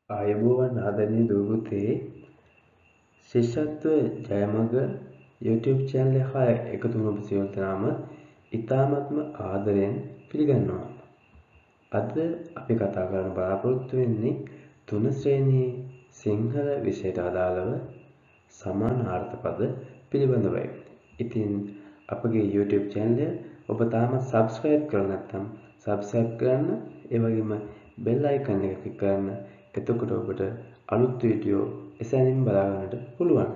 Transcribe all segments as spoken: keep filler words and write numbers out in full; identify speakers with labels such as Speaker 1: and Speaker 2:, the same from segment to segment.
Speaker 1: ආයුබෝවන් ආදරණීය දූ පුතේ ශිෂ්‍යත්ව ජයමග YouTube channel එක එකතු වුණු ඔබ සියලු දෙනාම ඉතාමත්ම ආදරයෙන් පිළිගන්නවා. අද අපි කතා කරන්න බලාපොරොත්තු වෙන්නේ තුන ශ්‍රේණියේ සිංහල විෂයට අදාළව සමානාර්ථ පද පිළිබඳවයි. ඉතින් අපගේ YouTube channel එක ඔබ තාම subscribe කරලා නැත්නම් subscribe කරන්න, ඒ වගේම bell icon එක click කරන්න. එතකොට ඔබට අලුත් වීඩියෝ එසැනින් බලා ගන්නට පුළුවන්.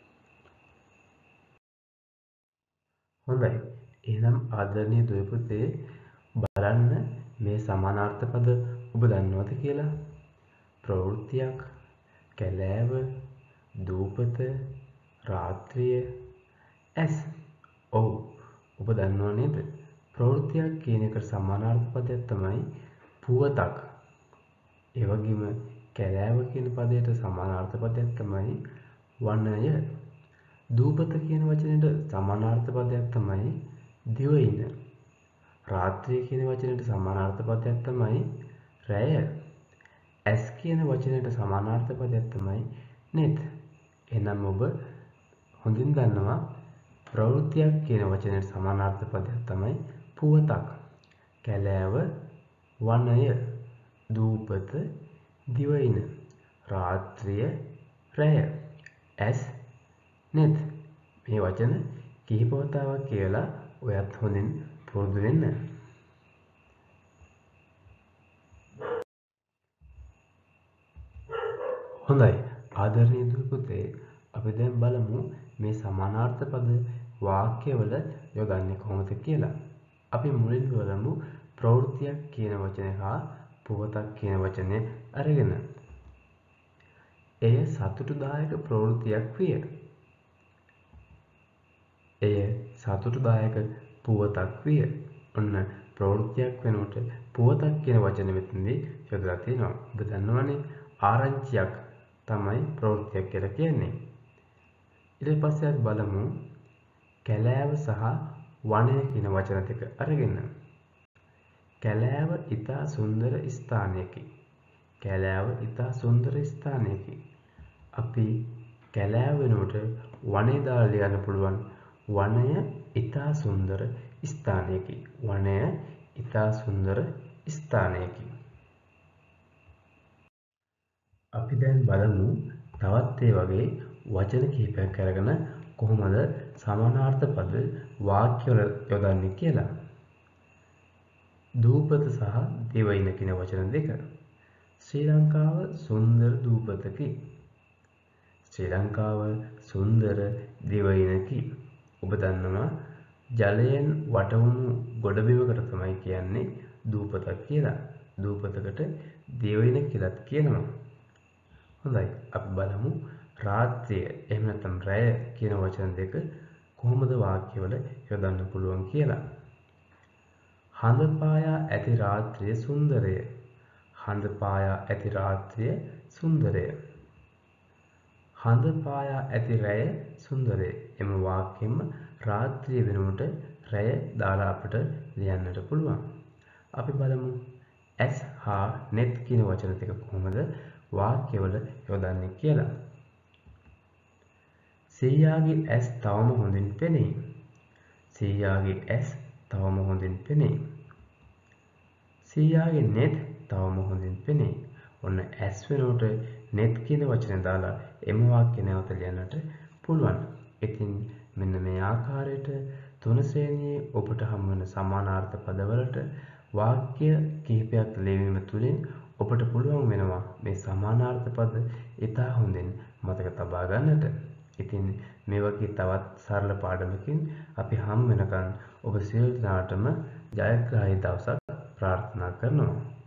Speaker 1: හොඳයි. එහෙනම් ආදරණීය දුව පුතේ බලන්න මේ සමානාර්ථ පද ඔබ දන්නවද කියලා? ප්‍රවෘත්තියක්, කැලෑව, දූපත, රාත්‍රිය, ඇස්. ඔව්. ඔබ දන්නව නේද? ප්‍රවෘත්තියක් කියන එකට සමානාර්ථ පදයක් තමයි පුවතක්. ඒ වගේම කැලෑව කියන පදයට සමානාර්ථ පදයක් තමයි වනය. දූපත කියන වචනයට සමානාර්ථ පදයක් තමයි දිවයින. රාත්‍රිය කියන වචනයට සමානාර්ථ පදයක් තමයි රැය. ඇස් කියන වචනයට සමානාර්ථ පදයක් තමයි net. එහෙනම් ඔබ හොඳින් දන්නවා ප්‍රවෘත්තියක් කියන වචනයට සමානාර්ථ පදයක් තමයි පුවතක්. කැලෑව, වනය, දූපත, දිවයින, රාත්‍රිය, රැය, ඇස්, net. මේ වචන කිහිප වතාවක් කියලා ඔයත් හොඳින් පුරුදු වෙන්න. හොඳයි. ආදරණීය දූ පුතේ අපි දැන් බලමු මේ සමානාර්ථ පද වාක්‍යවල යොදන්නේ කොහොමද කියලා. අපි මුලින්ම බලමු ප්‍රවෘත්තියක් කියන වචනය හා පුවතක් කියන වචනය අරගෙන. එය සතුටුදායක ප්‍රවෘත්තියක් විය. එය සතුටුදායක පුවතක් විය. ඔන්න ප්‍රවෘත්තියක් වෙනකොට පුවතක් කියන වචනේ මෙතනදී යොදලා තියෙනවා. ඔබ දන්නවනේ ආරංචියක් තමයි ප්‍රවෘත්තියක් කියලා කියන්නේ. ඊට පස්සේ අපි බලමු කැලෑව සහ වනය කියන වචන දෙක අරගෙන. කැලෑව ඉතා සුන්දර ස්ථානයකි. කැලෑව ඉතා සුන්දර ස්ථානයකි. අපි කැලෑව වෙනුවට වනය දාලා ලියන්න පුළුවන්. වනය ඉතා සුන්දර ස්ථානයකි. වනය ඉතා සුන්දර ස්ථානයකි. අපි දැන් බලමු තවත් ඒ වගේ වචන කිහිපයක් අරගෙන කොහොමද සමානාර්ථ පද වාක්‍යවල යොදන්නේ කියලා. දූපත සහ දිවයින කියන වචන දෙක. ශ්‍රී ලංකාව සුන්දර දූපතකි. ශ්‍රී ලංකාව සුන්දර දිවයිනකි. ඔබ දන්නවා ජලයෙන් වටවුණු ගොඩබිමකට තමයි කියන්නේ දූපතක් කියලා. දූපතකට දිවයින කියලාත් කියනවා. හොඳයි. අපි බලමු රාත්‍රිය එහෙම නැත්නම් රැය කියන වචන දෙක කොහොමද වාක්‍යවල යොදන්න පුළුවන් කියලා. හඳ පායා ඇති රාත්‍රිය සුන්දරය. හඳ පායා ඇති රාත්‍රිය සුන්දරය. හඳ පායා ඇති රැය සුන්දරය. එම වාක්‍යෙම රාත්‍රිය වෙනුවට රැය දාලා අපිට ලියන්නට පුළුවන්. අපි බලමු ඇස් හා net කියන වචන දෙක කොහොමද වාක්‍යවල යොදන්නේ කියලා. සීයාගේ ඇස් තවම හොඳින් පෙනේ. සීයාගේ ඇස් තවම හොඳින් පෙනේ. සීයාගේ net තවම හොඳින් පෙනේ. ඔන්න ඇස් වෙනුවට net කියන වචනේ දාලා එම වාක්‍ය නැවත ලියන්නට පුළුවන්. ඉතින් මෙන්න මේ ආකාරයට තුන ශ්‍රේණියේ ඔබට හමු වෙන සමානාර්ථ පදවලට වාක්‍ය කිහිපයක් ලියවීම තුළින් ඔබට පුළුවන් වෙනවා මේ සමානාර්ථ පද ඉතා හොඳින් මතක තබා ගන්නට. ඉතින් මේ වගේ තවත් සරල පාඩමකින් අපි හම් වෙනකන් ඔබ සියලු දෙනාටම ජයග්‍රාහී දවසක් ප්‍රාර්ථනා කරනවා.